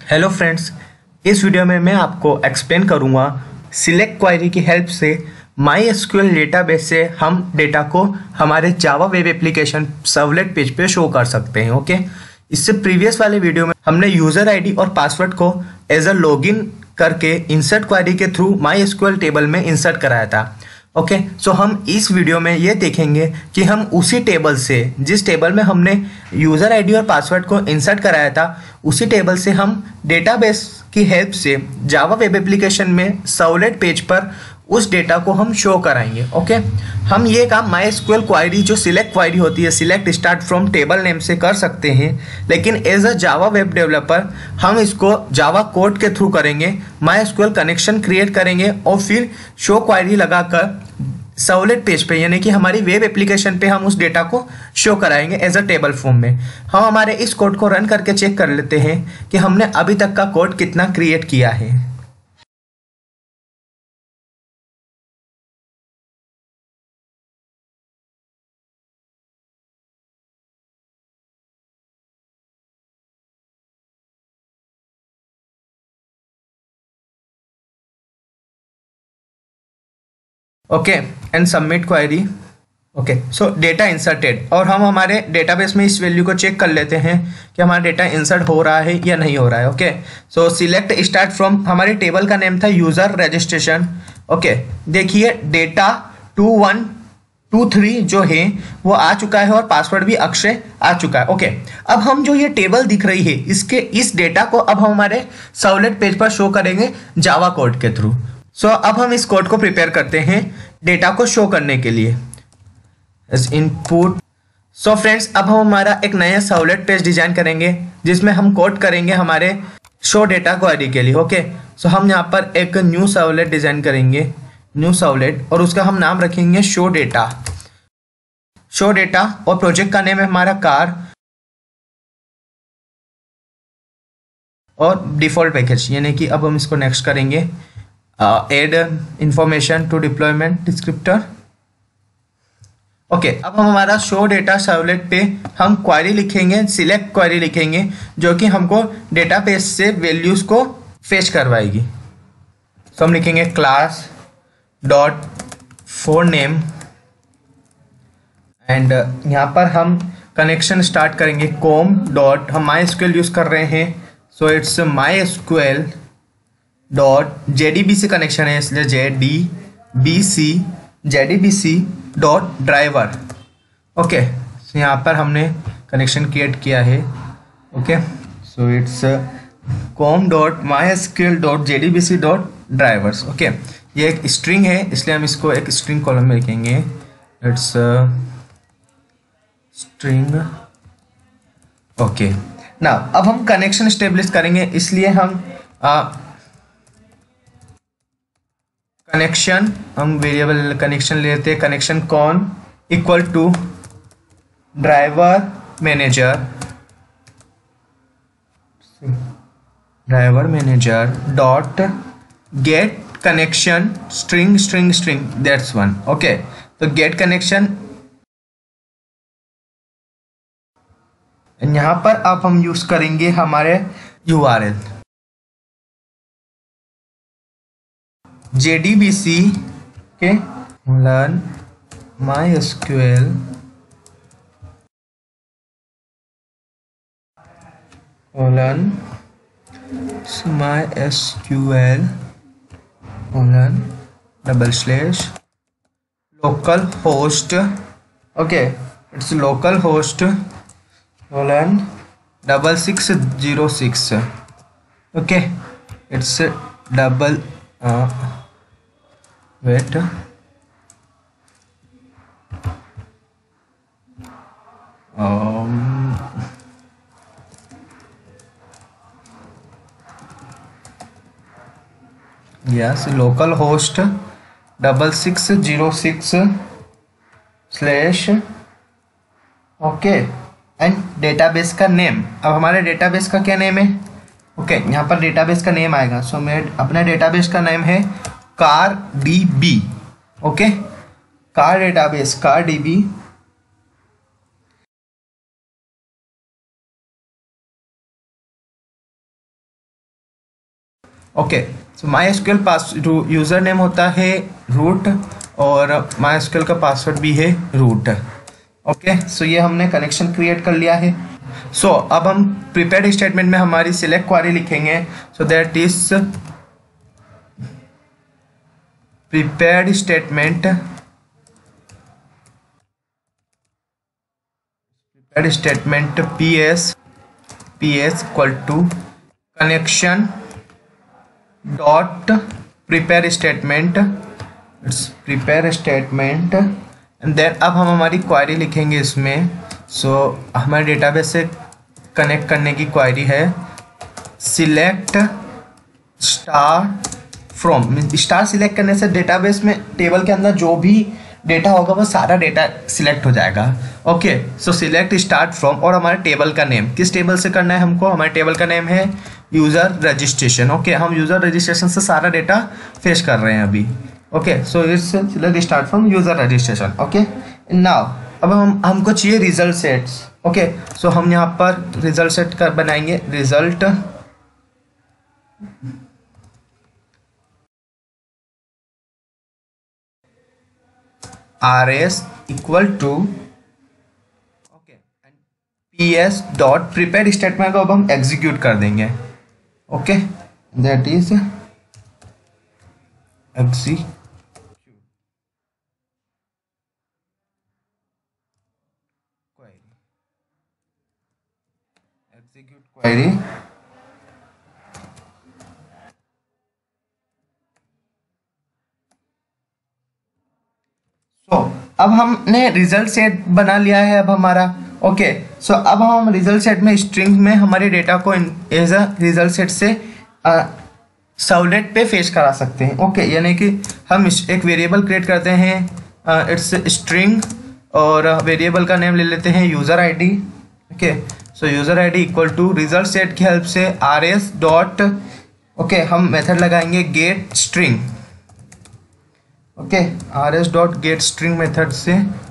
Hello friends, इस video में मैं आपको एक्सप्लेन करूंगा सिलेक्ट क्वेरी की हेल्प से माई एसक्यूएल डेटाबेस से हम डेटा को हमारे Java web application servlet page पे शो कर सकते हैं। ओके, इससे प्रीवियस वाले वीडियो में हमने यूज़र आईडी और पासवर्ड को एज अ लॉगिन करके इंसर्ट क्वेरी के थ्रू माई एसक्यूएल टेबल में इंसर्ट कराया था। ओके, सो हम इस वीडियो में ये देखेंगे कि हम उसी टेबल से, जिस टेबल में हमने यूज़र आईडी और पासवर्ड को इंसर्ट कराया था, उसी टेबल से हम डेटाबेस की हेल्प से जावा वेब एप्लीकेशन में सर्वलेट पेज पर उस डेटा को हम शो कराएंगे। ओके, हम ये काम माई एसक्यूएल क्वेरी जो सिलेक्ट क्वेरी होती है, select start from table name से कर सकते हैं, लेकिन as a Java web developer हम इसको जावा कोड के थ्रू करेंगे। माई एसक्यूएल कनेक्शन क्रिएट करेंगे और फिर शो क्वेरी लगाकर सर्वलेट पेज पे, यानी कि हमारी वेब एप्लीकेशन पे हम उस डेटा को शो कराएंगे एज अ टेबल फॉर्म में। हम हमारे इस कोड को रन करके चेक कर लेते हैं कि हमने अभी तक का कोड कितना क्रिएट किया है। Okay, and submit query. Okay, so data inserted, और हम हमारे डेटाबेस में इस वैल्यू को चेक कर लेते हैं कि हमारा डेटा इंसर्ट हो रहा है या नहीं हो रहा है। Okay, so select start from, हमारे टेबल का नेम था यूजर रजिस्ट्रेशन। ओके, देखिए डेटा 2123 जो है वो आ चुका है और पासवर्ड भी अक्षय आ चुका है। ओके, अब हम जो ये टेबल दिख रही है, इसके इस डेटा को अब हम हमारे सर्वलेट पेज पर शो करेंगे जावा कोड के थ्रू। सो अब हम इस कोड को प्रिपेयर करते हैं डेटा को शो करने के लिए एज इनपुट। सो फ्रेंड्स, अब हम हमारा एक नया सर्वलेट पेज डिजाइन करेंगे जिसमें हम कोड करेंगे हमारे शो डेटा क्वेरी के लिए। ओके, सो हम यहाँ पर एक न्यू सर्वलेट डिजाइन करेंगे, न्यू सर्वलेट, और उसका हम नाम रखेंगे शो डेटा। शो डेटा, और प्रोजेक्ट का नेम है हमारा कार, और डिफॉल्ट पैकेज, यानी कि अब हम इसको नेक्स्ट करेंगे add information to deployment descriptor. Okay, अब हम हमारा शो डेटा सर्वलेट पे हम क्वेरी लिखेंगे, सिलेक्ट क्वेरी लिखेंगे, जो कि हमको डेटाबेस से वैल्यूज को फेच करवाएगी। तो हम लिखेंगे class dot for name, and यहाँ पर हम कनेक्शन स्टार्ट करेंगे कॉम डॉट, हम माई एसक्यूएल यूज कर रहे हैं, so it's my SQL dot JDBC connection है, इसलिए JDBC dot driver. Okay, so यहाँ पर हमने कनेक्शन क्रिएट किया है। Okay, so it's com dot my SQL dot JDBC dot drivers. Okay, ये एक स्ट्रिंग है, इसलिए हम इसको एक स्ट्रिंग कॉलम में लिखेंगे। It's string. ओके, ना अब हम कनेक्शन स्टेब्लिश करेंगे, इसलिए हम कनेक्शन, हम वेरिएबल कनेक्शन लेते हैं, connection con equal to driver manager dot get connection string that's one. Okay, तो गेट कनेक्शन, यहां पर अब हम यूज करेंगे हमारे URL JDBC के learn MySQL local host. Okay, it's local host 6606. okay, it's double wait, yes, local host 6606 okay, and database का name. अब हमारे डेटाबेस का क्या नेम है? ओके, यहाँ पर डेटाबेस का नेम आएगा, सो मेरे अपने डेटाबेस का नेम है car DB। Okay, car database car DB okay, so my SQL pass user name होता है रूट और माई एसक्यूएल का पासवर्ड भी है रूट। ओके, सो ये हमने कनेक्शन क्रिएट कर लिया है। सो अब हम प्रिपेयर्ड स्टेटमेंट में हमारी सिलेक्ट क्वेरी लिखेंगे। So that is prepared statement PS equal to connection dot prepare statement, it's prepare statement and then अब हम हमारी क्वेरी लिखेंगे इसमें। सो हमारे डेटाबेस से कनेक्ट करने की क्वेरी है select star from. Star select करने से डेटाबेस में टेबल के अंदर जो भी डेटा होगा वो सारा डेटा सिलेक्ट हो जाएगा। Okay, so select start from और हमारे टेबल का नेम किस टेबल से करना है हमको, हमारे टेबल का नेम है यूज़र रजिस्ट्रेशन। ओके, हम यूज़र रजिस्ट्रेशन से सारा डेटा फेच कर रहे हैं अभी। Okay, so it's select start from user registration. Okay, now अब हमको चाहिए रिजल्ट सेट्स। ओके, सो हम यहाँ पर रिजल्ट सेट कर बनाएंगे result RS equal to okay PS dot prepare statement को अब हम एग्जीक्यूट कर देंगे। Okay, that is execute query. So अब हमने रिजल्ट सेट बना लिया है अब हमारा। ओके, सो अब हम रिजल्ट सेट में स्ट्रिंग में हमारे डेटा को एज अ रिजल्ट सेट से सर्वलेट पे फेच करा सकते हैं। ओके, यानी कि हम एक वेरिएबल क्रिएट करते हैं इट्स स्ट्रिंग और वेरिएबल का नेम ले लेते हैं user ID। Okay, so user ID equal to result set की हेल्प से RS डॉट ओके हम मेथड लगाएंगे get string. Okay, RS dot get string method से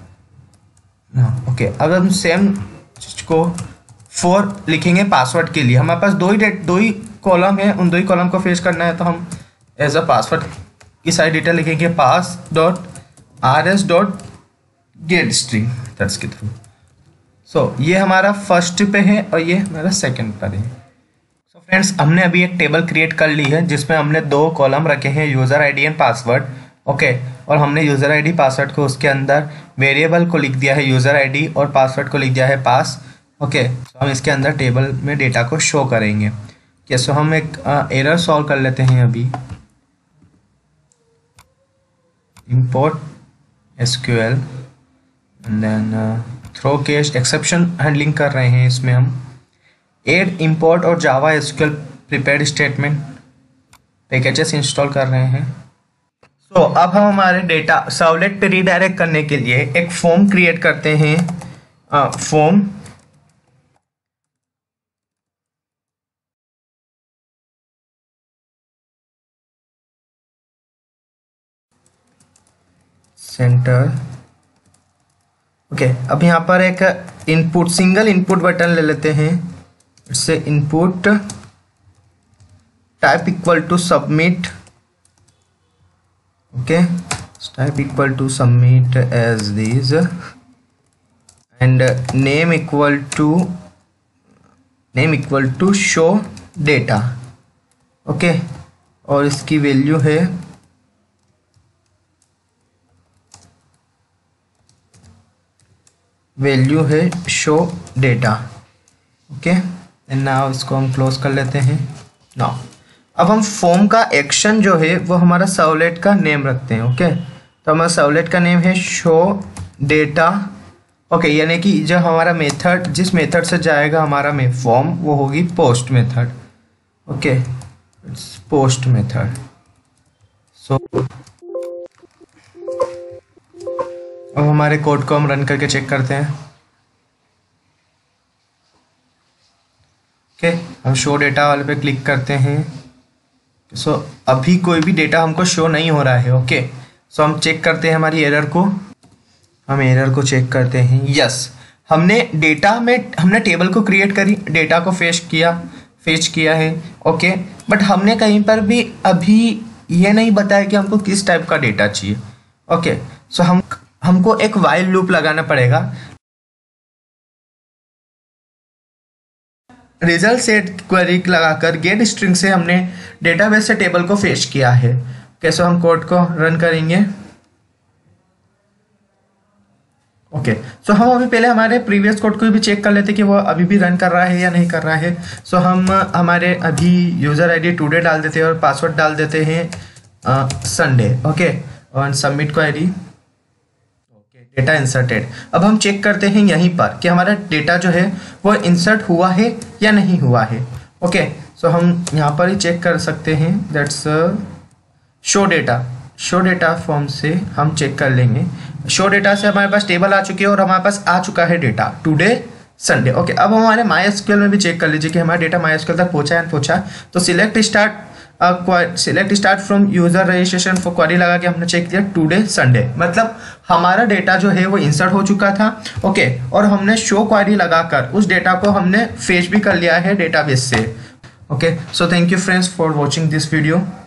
ओके अब हम सेम चीज को 4 लिखेंगे पासवर्ड के लिए। हमारे पास दो ही कॉलम है, उन 2 ही कॉलम को फेच करना है तो हम एज अ पासवर्ड की सारी डेटा लिखेंगे pass dot RS dot get string methods के थ्रू। सो ये हमारा फर्स्ट पे है और ये हमारा सेकंड पर है। सो फ्रेंड्स, हमने अभी एक टेबल क्रिएट कर ली है जिसमें हमने 2 कॉलम रखे हैं user ID and password. Okay, और हमने यूज़र ID पासवर्ड को उसके अंदर वेरिएबल को लिख दिया है यूज़र ID और पासवर्ड को लिख दिया है पास। ओके, तो हम इसके अंदर टेबल में डेटा को शो करेंगे। क्या सो हम एक एरर सॉल्व कर लेते हैं अभी। Import SQL and then throw case exception handling कर रहे हैं इसमें हम एड इंपोर्ट और Java SQL prepared statement packages install कर रहे हैं। तो अब हम हमारे डेटा सर्वलेट पे रीडायरेक्ट करने के लिए एक फॉर्म क्रिएट करते हैं। Form centre. ओके, अब यहाँ पर एक इनपुट सिंगल इनपुट बटन ले लेते हैं। इससे input type equal to submit. okay, type equal to submit as these and name equal to show data। Okay, और इसकी वैल्यू है show data. Okay, and now इसको हम क्लोज कर लेते हैं। नाउ अब हम फॉर्म का एक्शन जो है वो हमारा सर्वलेट का नेम रखते हैं। ओके, तो हमारा सर्वलेट का नेम है शो डेटा। ओके, यानी कि जो हमारा मेथड जिस मेथड से जाएगा हमारा फॉर्म वो होगी post method. Okay, post method. So अब हमारे कोड को हम रन करके चेक करते हैं। ओके, हम शो डेटा वाले पे क्लिक करते हैं। सो अभी कोई भी डेटा हमको शो नहीं हो रहा है। ओके, सो हम चेक करते हैं हमारी एरर को। हम एरर को चेक करते हैं। यस, हमने टेबल को क्रिएट करी, डेटा को फेच किया, फेच किया है। ओके, बट हमने कहीं पर भी अभी ये नहीं बताया कि हमको किस टाइप का डेटा चाहिए। ओके, सो हमको एक वाइल लूप लगाना पड़ेगा। रिजल्ट सेट क्वेरी लगाकर गेट स्ट्रिंग से हमने डेटाबेस से टेबल को फेच किया है। कैसे हम कोड को रन करेंगे। ओके, सो हम अभी पहले हमारे प्रीवियस कोड को भी चेक कर लेते कि वो अभी भी रन कर रहा है या नहीं कर रहा है। सो हम हमारे अभी यूज़र आईडी टुडे डाल देते हैं और पासवर्ड डाल देते हैं संडे। ओके, और सबमिट क्वेरी। Data inserted. अब हम चेक करते हैं यहीं पर कि हमारा डेटा जो है वो इंसर्ट हुआ है या नहीं हुआ है। ओके, सो हम यहाँ पर ही चेक कर सकते हैं। दैट्स शो डेटा फॉर्म से हम चेक कर लेंगे। शो डेटा से हमारे पास टेबल आ चुकी है और हमारे पास आ चुका है डेटा टुडे संडे। ओके, अब हमारे MySQL में भी चेक कर लीजिए कि हमारा डेटा MySQL तक पहुंचा है पहुंचा। तो select start from user registration for query लगा के हमने चेक किया टुडे संडे, मतलब हमारा डेटा जो है वो इंसर्ट हो चुका था। ओके, और हमने शो क्वेरी लगाकर उस डेटा को हमने फेच भी कर लिया है डेटाबेस से। Okay, so thank you friends for watching this video.